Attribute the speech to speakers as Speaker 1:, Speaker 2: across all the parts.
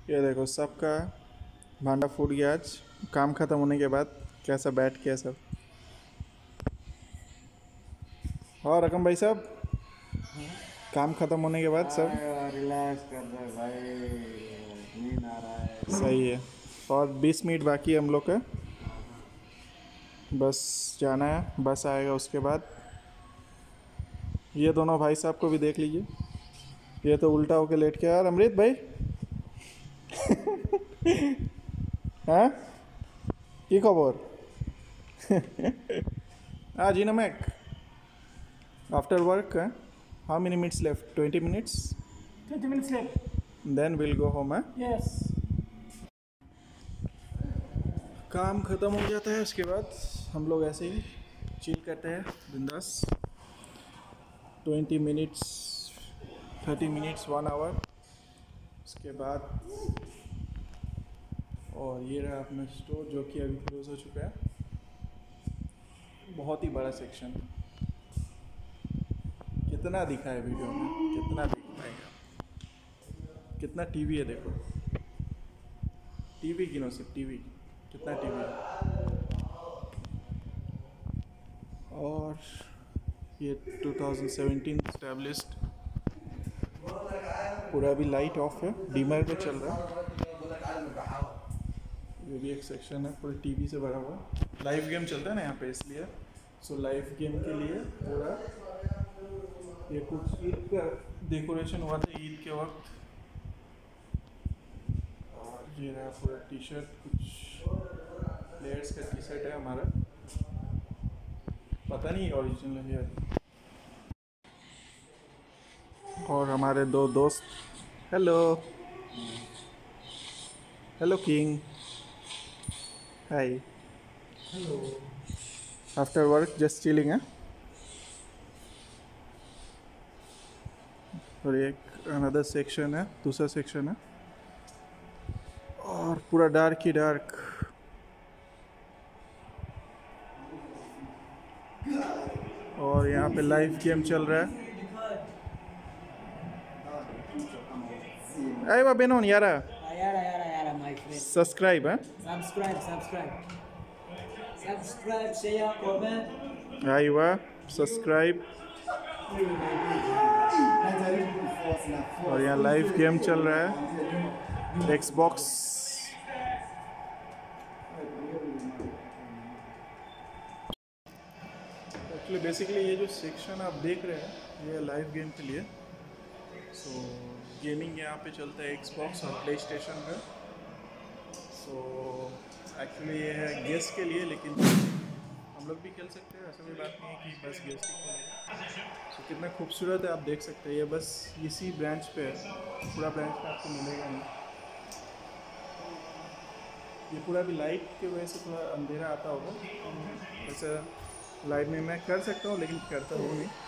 Speaker 1: ये देखो सबका भांडा फूट गया आज काम ख़त्म होने के बाद। कैसा बैठ के सब। और रकम भाई साहब, काम ख़त्म होने के बाद सब
Speaker 2: रिलैक्स कर रहे भाई, नींद आ रहा है।
Speaker 1: सही है। और 20 मिनट बाकी है हम लोग का, बस जाना है, बस आएगा उसके बाद। ये दोनों भाई साहब को भी देख लीजिए, ये तो उल्टा होके लेट के यार। अमृत भाई हाँ की खबर? जी नमक after work. How many minutes left? 20 minutes
Speaker 2: 20 minutes left.
Speaker 1: Then will go home.
Speaker 2: Yes.
Speaker 1: काम ख़त्म हो जाता है उसके बाद हम लोग ऐसे ही चिल करते हैं बिंदास। 20 मिनट्स 30 मिनट्स 1 आवर उसके बाद। और ये रहा अपना स्टोर जो कि अभी क्लोज हो चुका है। बहुत ही बड़ा सेक्शन, कितना दिखा है वीडियो में, कितना दिख पाएगा। कितना टीवी है देखो, टीवी गिनो सिर्फ टीवी, कितना टीवी है। और ये 2017 स्टैब्लिश्ड। पूरा अभी लाइट ऑफ है, डीमर पे चल रहा है। ये भी एक सेक्शन है पूरा टीवी से भरा हुआ। लाइव गेम चलता है ना यहाँ पे, इसलिए सो लाइव गेम के लिए पूरा ये कुछ ईद का डेकोरेशन हुआ था ईद के वक्त। और ये रहा पूरा टी शर्ट, कुछ प्लेयर्स का टी शर्ट है हमारा, पता नहीं ओरिजिनल है। और हमारे दो दोस्त, hello hello king, hi,
Speaker 2: Hello.
Speaker 1: After work just chilling है। और एक अनदर सेक्शन है, दूसरा सेक्शन है, और पूरा डार्क ही डार्क। और यहाँ पे लाइव गेम चल रहा है। अरे वाह बेनोन यारा,
Speaker 2: Yara, my friend.
Speaker 1: सब्सक्राइब है।
Speaker 2: Subscribe. Subscribe, share, comment.
Speaker 1: आई वाह, सब्सक्राइब। और यहाँ लाइव गेम चल रहा है, एक्सबॉक्स। एक्चुअली बेसिकली ये जो सेक्शन आप देख रहे हैं ये लाइव गेम के लिए। सो गेमिंग यहाँ पे चलता है एक्सबॉक्स और प्ले स्टेशन का। सो एक्चुअली ये है गेस्ट के लिए, लेकिन हम लोग भी खेल सकते हैं, ऐसा कोई बात नहीं है कि बस गेस्ट ही खेलेंगे। सो कितना खूबसूरत है आप देख सकते हैं। ये बस इसी ब्रांच पे है, पूरा ब्रांच पे आपको मिलेगा नहीं। ये पूरा भी लाइट की वजह से थोड़ा अंधेरा आता होगा। वैसे लाइव में मैं कर सकता हूँ लेकिन करता हूँ नहीं।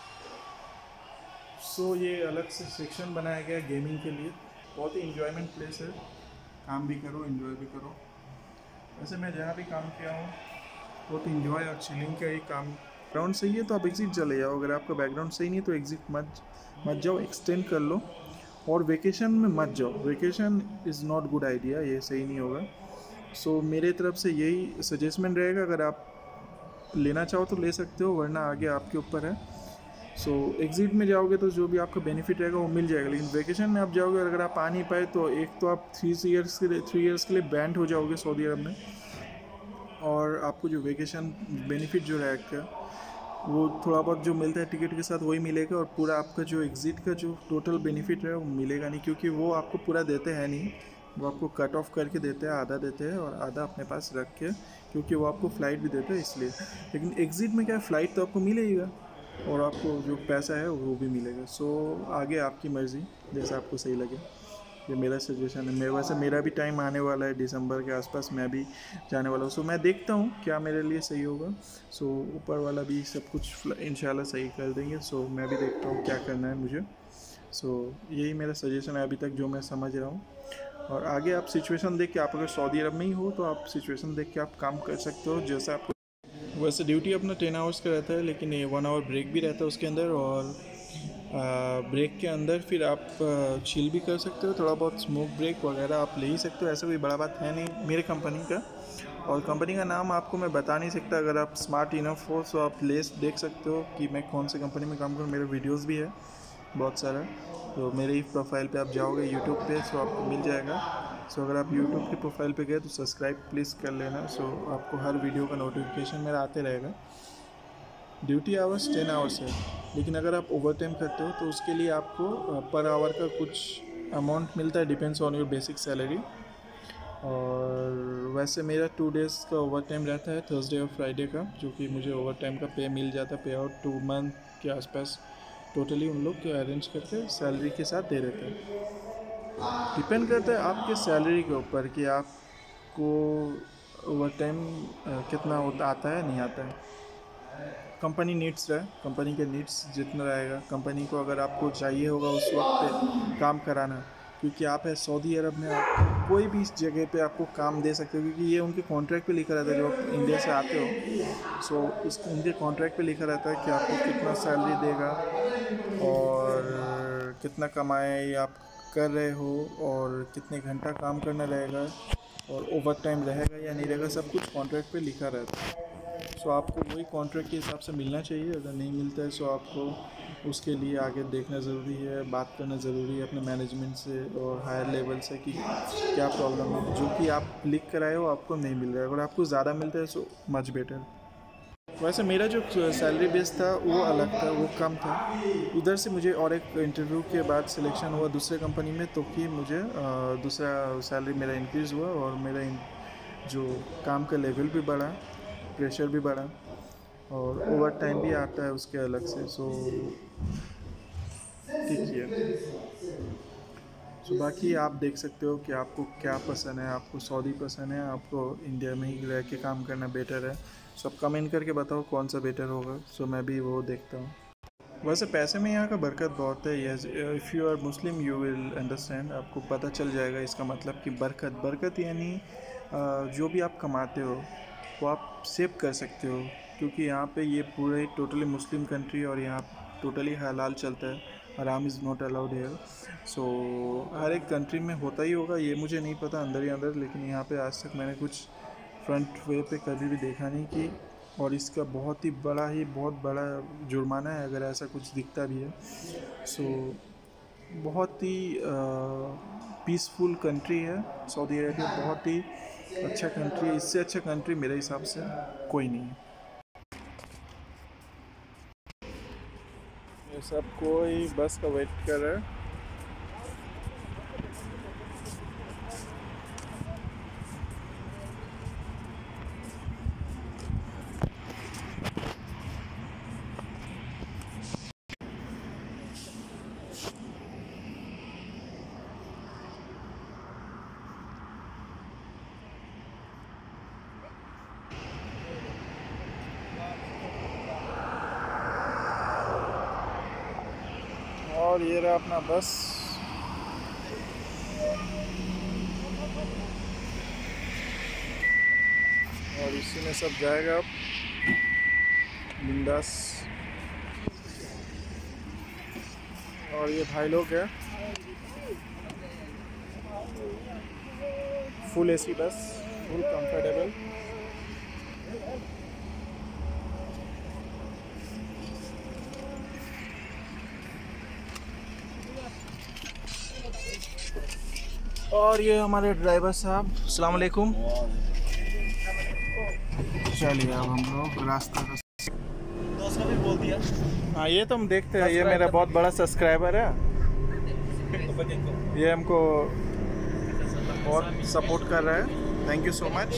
Speaker 1: सो ये अलग से सेक्शन बनाया गया है गेमिंग के लिए। बहुत ही इंजॉयमेंट प्लेस है, काम भी करो एंजॉय भी करो। वैसे मैं जहाँ भी काम किया हूँ बहुत इंजॉय और चिलिंग का ही काम। बैकग्राउंड सही है तो आप एग्जिट चले जाओ, अगर आपका बैकग्राउंड सही नहीं है तो एग्जिट मत जाओ, एक्सटेंड कर लो। और वेकेशन में मत जाओ, vacation is not good idea, ये सही नहीं होगा। सो मेरे तरफ से यही सजेस्टमेंट रहेगा, अगर आप लेना चाहो तो ले सकते हो, वरना आगे आपके ऊपर है। सो एग्ज़िट में जाओगे तो जो भी आपका बेनिफिट रहेगा वो मिल जाएगा, लेकिन वेकेशन में आप जाओगे अगर आप आ नहीं पाए तो एक तो आप 3 ईयर्स के लिए बैंड हो जाओगे सऊदी अरब में। और आपको जो वेकेशन बेनिफिट जो रहेगा वो थोड़ा बहुत जो मिलता है टिकट के साथ वही मिलेगा, और पूरा आपका जो एग्ज़िट का जो टोटल बेनिफिट है वो मिलेगा नहीं, क्योंकि वो आपको पूरा देते हैं नहीं, वो आपको कट ऑफ करके देते हैं, आधा देते हैं और आधा अपने पास रख के, क्योंकि वो आपको फ़्लाइट भी देते हैं इसलिए। लेकिन एग्ज़िट में क्या है, फ़्लाइट तो आपको मिलेगा और आपको जो पैसा है वो भी मिलेगा। सो आगे आपकी मर्ज़ी, जैसा आपको सही लगे। ये मेरा सजेशन है। वैसे मेरा भी टाइम आने वाला है, दिसंबर के आसपास मैं भी जाने वाला हूँ। सो मैं देखता हूँ क्या मेरे लिए सही होगा। सो ऊपर वाला भी सब कुछ इंशाल्लाह सही कर देंगे। सो मैं भी देखता हूँ क्या करना है मुझे। सो यही मेरा सजेशन है अभी तक जो मैं समझ रहा हूँ। और आगे आप सिचुएशन देख के, आप अगर सऊदी अरब में ही हो तो आप सिचुएशन देख के आप काम कर सकते हो जैसा आपको। वैसे ड्यूटी अपना 10 आवर्स का रहता है, लेकिन ये 1 आवर ब्रेक भी रहता है उसके अंदर। और ब्रेक के अंदर फिर आप चिल भी कर सकते हो, थोड़ा बहुत स्मोक ब्रेक वगैरह आप ले ही सकते हो, ऐसा कोई बड़ा बात है नहीं मेरे कंपनी का। और कंपनी का नाम आपको मैं बता नहीं सकता, अगर आप स्मार्ट इनफ हो तो आप देख सकते हो कि मैं कौन से कंपनी में काम करूँ। मेरे वीडियोस भी है बहुत सारा, तो मेरे ही प्रोफाइल पे आप जाओगे यूट्यूब पे सो आपको मिल जाएगा। सो अगर आप यूट्यूब की प्रोफाइल पे गए तो सब्सक्राइब प्लीज़ कर लेना, सो आपको हर वीडियो का नोटिफिकेशन मेरा आते रहेगा। ड्यूटी आवर्स 10 आवर्स है, लेकिन अगर आप ओवर टाइम करते हो तो उसके लिए आपको पर आवर का कुछ अमाउंट मिलता है, depends on your basic salary. और वैसे मेरा 2 डेज़ का ओवर टाइम रहता है, थर्सडे और फ्राइडे का, जो कि मुझे ओवर टाइम का पे मिल जाता है। पे आउट 2 मंथ के आसपास टोटली उन लोग अरेंज करके सैलरी के साथ दे देते हैं। डिपेंड करता है आपके सैलरी के ऊपर कि आपको ओवर टाइम कितना आता है नहीं आता है। कंपनी नीड्स है, कंपनी के नीड्स जितना रहेगा, कंपनी को अगर आपको चाहिए होगा उस वक्त पे काम कराना, क्योंकि आप है सऊदी अरब में, आप कोई भी इस जगह पे आपको काम दे सकते हो, क्योंकि ये उनके कॉन्ट्रैक्ट पे लिखा रहता है। जो आप इंडिया से आते हो सो उनके कॉन्ट्रैक्ट पे लिखा रहता है कि आपको कितना सैलरी देगा और कितना कमाए आप कर रहे हो और कितने घंटा काम करना रहेगा और ओवर टाइम रहेगा या नहीं रहेगा, सब कुछ कॉन्ट्रैक्ट पे लिखा रहता है। सो आपको वही कॉन्ट्रैक्ट के हिसाब से मिलना चाहिए। अगर नहीं मिलता है सो आपको उसके लिए आगे देखना ज़रूरी है, बात करना ज़रूरी है अपने मैनेजमेंट से और हायर लेवल से कि क्या प्रॉब्लम है। जो कि आप लिख कर आए हो आपको नहीं मिल रहा है, अगर आपको ज़्यादा मिलता है सो मच बेटर। वैसे मेरा जो सैलरी बेस था वो अलग था, वो कम था। उधर से मुझे और एक इंटरव्यू के बाद सिलेक्शन हुआ दूसरे कंपनी में, तो कि मुझे दूसरा सैलरी मेरा इंक्रीज़ हुआ और मेरा जो काम का लेवल भी बढ़ा, प्रेशर भी बढ़ा और ओवर टाइम भी आता है उसके अलग से। सो ठीक है। सो बाकी आप देख सकते हो कि आपको क्या पसंद है, आपको सऊदी पसंद है, आपको इंडिया में ही रह के काम करना बेटर है। सो आप कमेंट करके बताओ कौन सा बेटर होगा, सो मैं भी वो देखता हूँ। वैसे पैसे में यहाँ का बरकत बहुत है। Yes, if you are Muslim you will understand, आपको पता चल जाएगा इसका मतलब कि बरकत यानी जो भी आप कमाते हो वो आप सेव कर सकते हो, क्योंकि यहाँ पे ये पूरे टोटली मुस्लिम कंट्री और यहाँ टोटली हलाल चलता है, हराम is not allowed here. So हर एक कंट्री में होता ही होगा, ये मुझे नहीं पता अंदर ही अंदर, लेकिन यहाँ पे आज तक मैंने कुछ फ्रंट वे पे कभी भी देखा नहीं कि, और इसका बहुत बड़ा जुर्माना है अगर ऐसा कुछ दिखता भी है। सो बहुत ही पीसफुल कंट्री है सऊदी अरेबिया, बहुत ही अच्छा कंट्री है। इससे अच्छा कंट्री मेरे हिसाब से कोई नहीं है। ये सब कोई बस का वेट कर रहा है। और ये रहा अपना बस। और इसी में सब जाएगा अब बिंदास। और ये भाई लोग है, full AC bus, full comfortable. और ये हमारे ड्राइवर साहब, अस्सलाम वालेकुम। चलिए अब हम लोग रास्ता का
Speaker 2: दोस्त ने भी बोल दिया।
Speaker 1: हाँ ये तो हम देखते हैं, ये मेरा बहुत बड़ा सब्सक्राइबर है, ये हमको बहुत सपोर्ट कर रहा है, थैंक यू सो मच।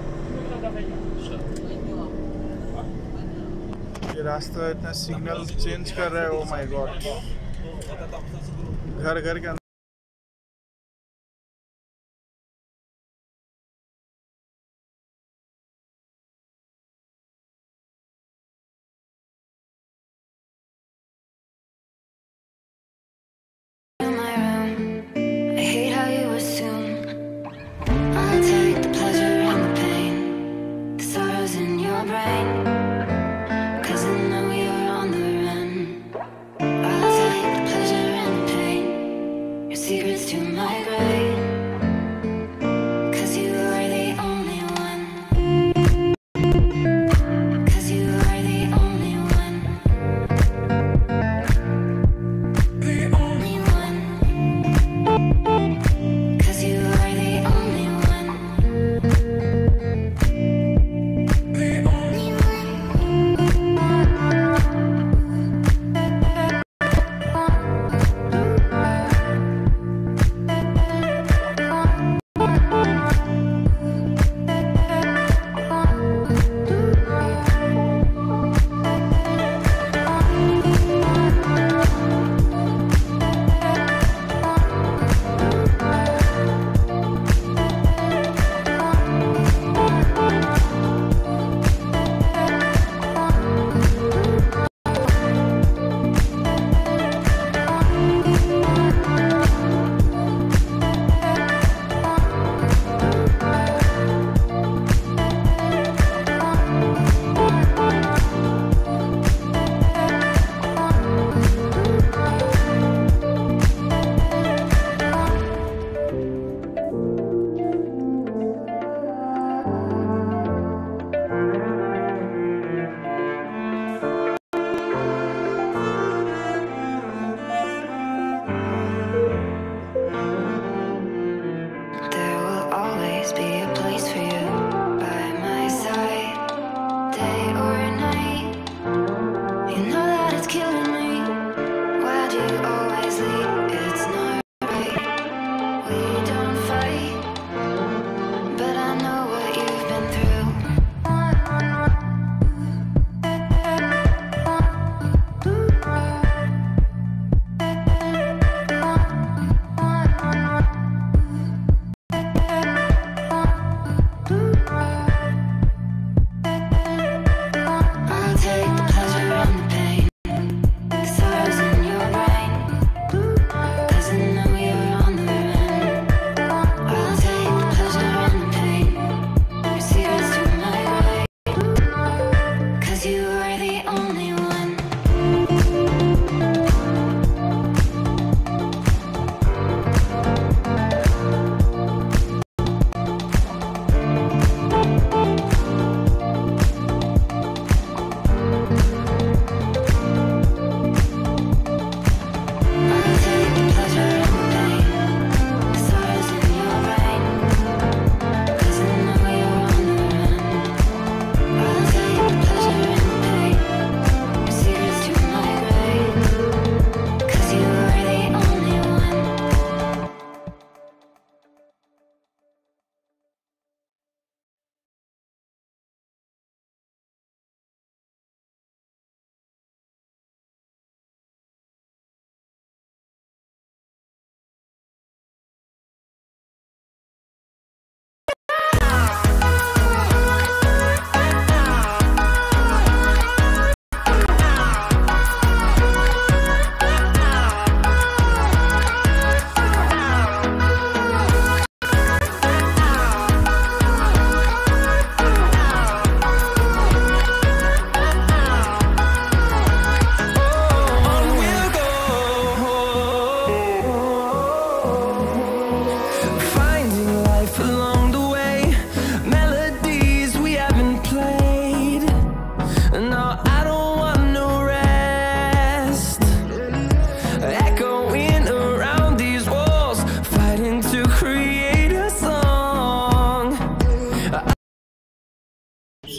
Speaker 1: ये रास्ता इतना सिग्नल चेंज कर रहा है, ओ माय गॉड। घर घर के
Speaker 3: Brain, 'cause I know you're on the run. I'll take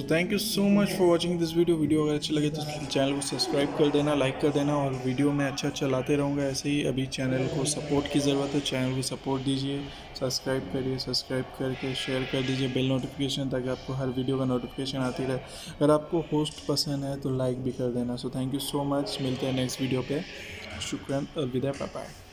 Speaker 1: thank you so much for watching this video अगर अच्छी लगे तो चैनल को सब्सक्राइब कर देना, लाइक कर देना, और वीडियो में अच्छा लाते रहूँगा ऐसे ही। अभी चैनल को सपोर्ट की ज़रूरत है, चैनल को सपोर्ट दीजिए, सब्सक्राइब करिए, सब्सक्राइब करके शेयर कर दीजिए बेल नोटिफिकेशन, ताकि आपको हर वीडियो का नोटिफिकेशन आती रहे। अगर आपको होस्ट पसंद है तो लाइक भी कर देना। So thank you so much, मिलते हैं नेक्स्ट वीडियो पे। शुक्रिया, अलविदा, बाय बाय।